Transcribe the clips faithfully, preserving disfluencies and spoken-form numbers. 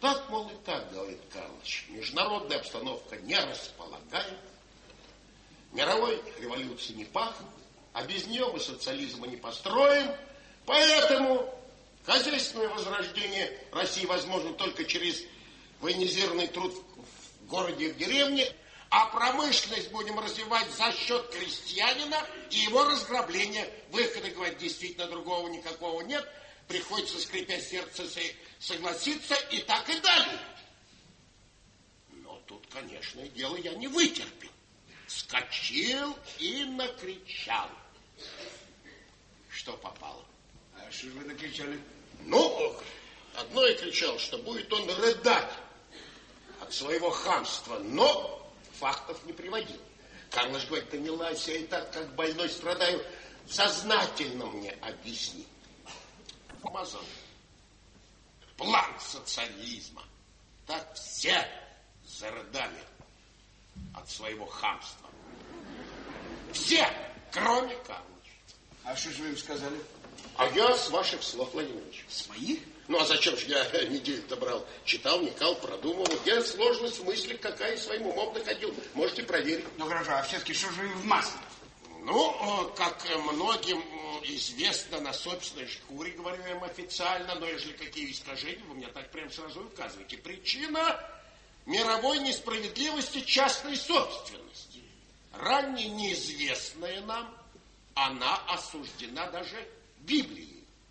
Так, мол, и так, говорит Карлыч, международная обстановка не располагает, мировой революции не пахнет, а без нее мы социализма не построим, поэтому хозяйственное возрождение России возможно только через военизированный труд в городе и в деревне, а промышленность будем развивать за счет крестьянина и его разграбления. Выхода, говорит, действительно другого никакого нет. Приходится, скрипя сердце, согласиться и так и далее. Но тут, конечно, дело я не вытерпел. Вскочил и накричал. Что попало? А что же вы накричали? Ну, одно и кричал, что будет он рыдать от своего хамства, но фактов не приводил. Карлыч говорит, ты не лайся, я и так как больной страдаю, сознательно мне объясни. Помазал. План социализма. Так все зарыдали от своего хамства. Все, кроме Карлыча. А что же вы им сказали? А я с ваших слов, Владимир Ильич. С моих? Ну, а зачем же я неделю-то брал? Читал, вникал, продумывал. Я сложность в мыслях какая своим умом находил. Можете проверить. Ну, хорошо, а все-таки что же вы в масле? Ну, как многим известно на собственной шкуре, говорю я им официально, но если какие искажения, вы мне так прям сразу указываете. Причина мировой несправедливости частной собственности. Ранее неизвестная нам, она осуждена даже Библией.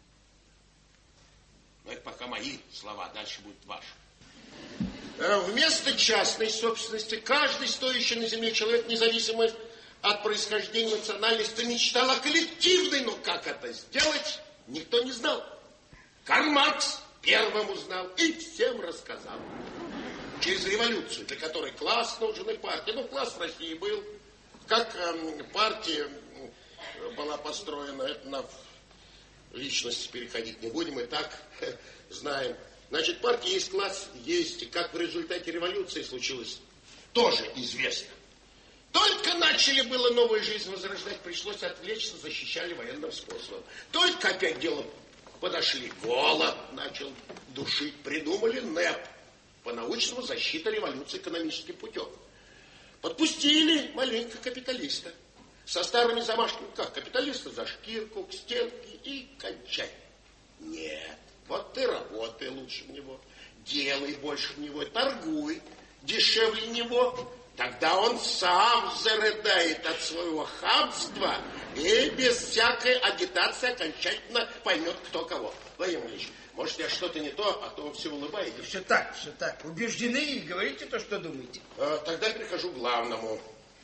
Но это пока мои слова, дальше будет ваши. Вместо частной собственности каждый стоящий на земле человек, независимо от происхождения национальности, мечтал о коллективной, но как это сделать, никто не знал. Карл Маркс первым узнал и всем рассказал. Через революцию, для которой класс нужен и партия. Ну, класс в России был. Как э, партия была построена, это на личности переходить не будем, и так э, знаем. Значит, партия есть, класс есть. И как в результате революции случилось, тоже известно. Только начали было новую жизнь возрождать, пришлось отвлечься, защищали военным способом. Только опять дело подошли, голод начал душить, придумали НЭП, по-научному защита революции экономическим путем. Подпустили маленько капиталиста. Со старыми замашками как? Капиталиста за шкирку, к стенке и кончай. Нет, вот ты работай лучше в него, делай больше в него, торгуй дешевле него. Тогда он сам зарыдает от своего хамства и без всякой агитации окончательно поймет, кто кого. Владимир Ильич, может, я что-то не то, а то вы все улыбаетесь. Все так, все так. Убеждены и говорите то, что думаете. Тогда перехожу к главному.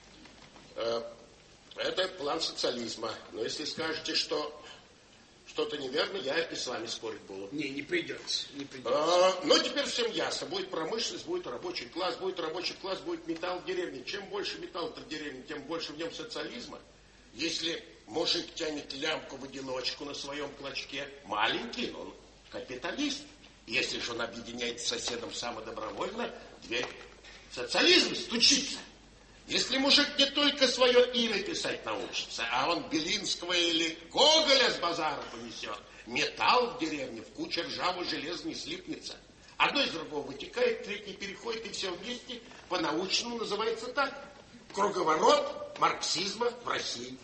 Это план социализма. Но если скажете, что что-то неверно, я и с вами спорить буду. Не, не придется. Не придется. А, но теперь всем ясно. Будет промышленность, будет рабочий класс, будет рабочий класс, будет металл в деревне. Чем больше металла в деревне, тем больше в нем социализма. Если мужик тянет лямку в одиночку на своем клочке, маленький, он капиталист. Если же он объединяется с соседом самодобровольно, дверь социализма стучится. Если мужик не только свое имя писать научится, а он Белинского или Гоголя с базара понесет, металл в деревне в куче ржавого железа не слипнется. Одно из другого вытекает, третий переходит, и все вместе по-научному называется так. Круговорот марксизма в России.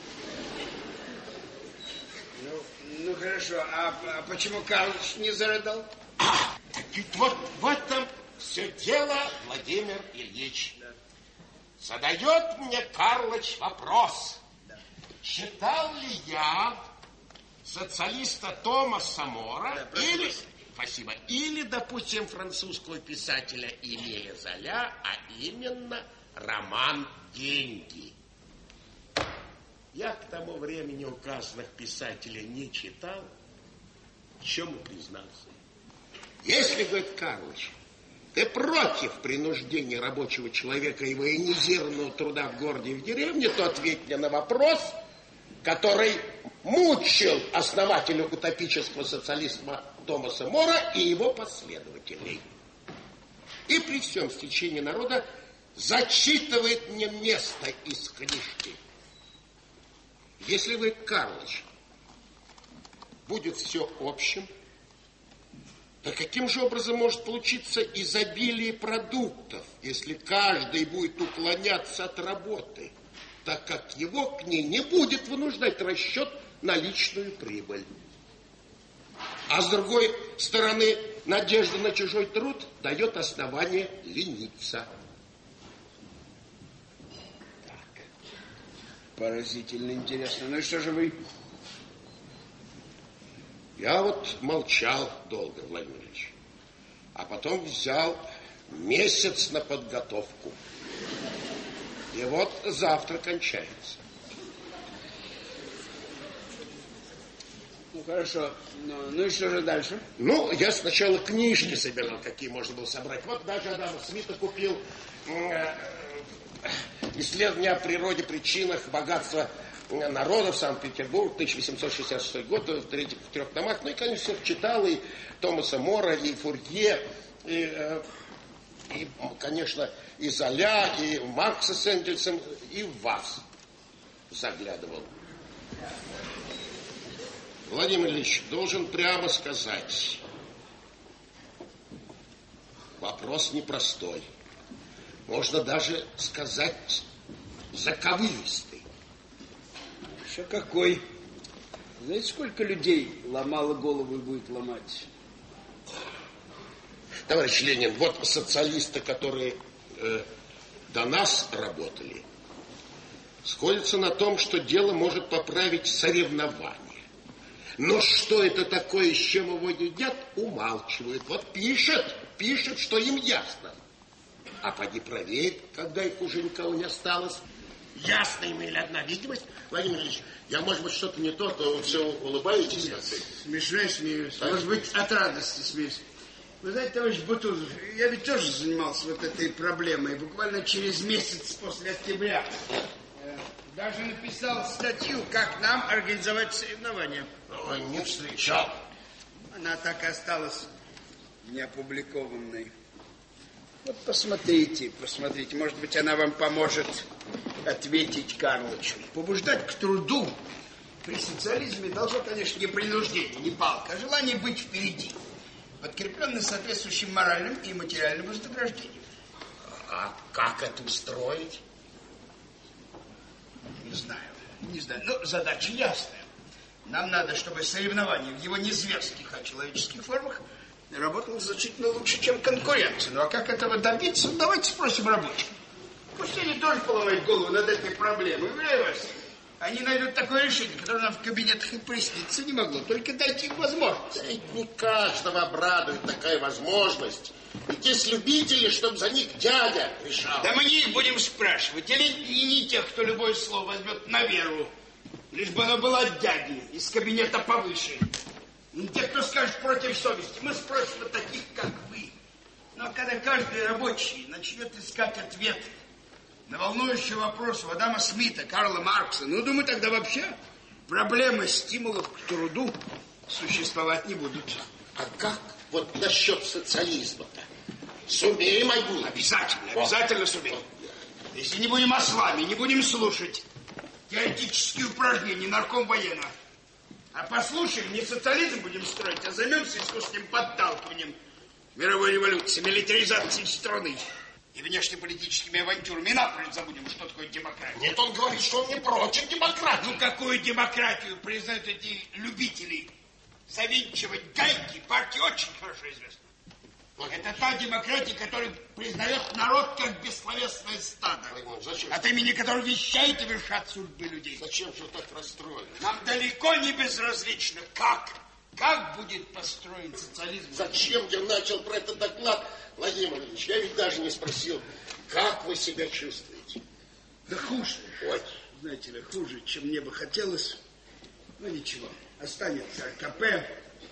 Ну, ну хорошо, а, а почему Карлыч не зарыдал? А, ведь вот в этом все дело, Владимир Ильич. Да. Задает мне Карлыч вопрос. Да. Читал ли я социалиста Томаса Мора, да, или, спасибо, или, допустим, французского писателя Эмиля Золя, а именно роман «Деньги». Я к тому времени указанных писателей не читал, в чем и признался. Если, говорит Карлыч, ты против принуждения рабочего человека и военизированного труда в городе и в деревне, то ответь мне на вопрос, который мучил основателя утопического социализма Томаса Мора и его последователей. И при всем стечении народа зачитывает мне место из книжки. Если вы, Карлыч, будет все общим, Так каким же образом может получиться изобилие продуктов, если каждый будет уклоняться от работы, так как его к ней не будет вынуждать расчет на личную прибыль? А с другой стороны, надежда на чужой труд дает основание лениться. Так. Поразительно интересно. Ну и что же вы? Я вот молчал долго, Владимир Ильич, а потом взял месяц на подготовку. И вот завтра кончается. Ну, хорошо. Ну, ну и что же дальше? Ну, я сначала книжки собирал, какие можно было собрать. Вот даже Адама Смита купил э, «Исследования о природе, причинах, богатства народов, Санкт-Петербург, тысяча восемьсот шестьдесят шестой год, в, третьих, в трех томах. Ну и, конечно, все читал, и Томаса Мора, и Фурье, и, э, и, конечно, и Золя, и Маркса с Энгельсом, и в вас заглядывал. Владимир Ильич, должен прямо сказать, вопрос непростой. Можно даже сказать, заковыристый. Еще какой? Знаете, сколько людей ломало голову и будет ломать? Товарищ Ленин, вот социалисты, которые э, до нас работали, сходятся на том, что дело может поправить соревнование. Но что это такое, с чем его едят, умалчивают. Вот пишет, пишет, что им ясно. А поди проверь, когда их уже никого не осталось. Ясно им или одна видимость. Владимир Ильич, я, может быть, что-то не то, то вы все улыбаетесь. Смешно смеюсь. Так. Может быть, от радости смеюсь. Вы знаете, товарищ Бутузов, я ведь тоже занимался вот этой проблемой. Буквально через месяц после октября. Даже написал статью, как нам организовать соревнования. Ой, не встречал. Она так и осталась неопубликованной. Вот посмотрите, посмотрите. Может быть, она вам поможет ответить Карлычу. Побуждать к труду при социализме должно, конечно, не принуждение, не палка, а желание быть впереди, подкрепленное соответствующим моральным и материальным вознаграждением. А как это устроить? Не знаю, не знаю. Но задача ясная. Нам надо, чтобы соревнование в его не зверских, а человеческих формах работало значительно лучше, чем конкуренция. Ну а как этого добиться? Давайте спросим рабочих. Пусть они тоже поломают голову над этой проблемой. Уверяю вас, они найдут такое решение, которое нам в кабинетах и присниться не могло. Только дайте им возможность. Да ведь не каждого обрадует такая возможность. Ведь есть любители, чтобы за них дядя решал. Да мы не их будем спрашивать. Или и не тех, кто любое слово возьмет на веру. Лишь бы оно было от дяди, из кабинета повыше. Не тех, кто скажет против совести. Мы спросим о таких, как вы. Но когда каждый рабочий начнет искать ответы на волнующий вопрос у Адама Смита, Карла Маркса, ну, думаю, тогда вообще проблемы стимулов к труду существовать не будут. А как вот насчет социализма-то? Сумеем, Айгуль? Обязательно, обязательно сумеем. Если не будем ослами, не будем слушать теоретические упражнения наркомвоена, а послушаем, не социализм будем строить, а займемся искусственным подталкиванием мировой революции, милитаризацией страны и внешнеполитическими авантюрами. И напрочь забудем, что такое демократия. Нет, он говорит, что он не против демократии. Ну, какую демократию признают эти любители завинчивать гайки? Партии очень хорошо известна. Это та демократия, которая признает народ как бессловесное стадо. Зачем? От имени которого вещает и вершат судьбы людей. Зачем же так расстроили? Нам далеко не безразлично, как, как будет построен социализм. Зачем я начал про этот доклад, Владимир Ильич? Я ведь даже не спросил, как вы себя чувствуете? Да хуже. Ой. Знаете ли, хуже, чем мне бы хотелось. Но ничего, останется РКП.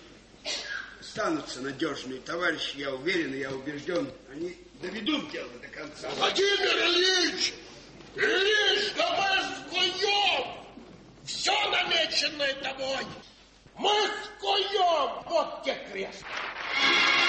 Останутся надежные товарищи, я уверен, я убежден, они доведут дело до конца. Владимир Ильич! Ильич, да мы скуем! Все намеченное тобой! Мы скуем! Вот те крест!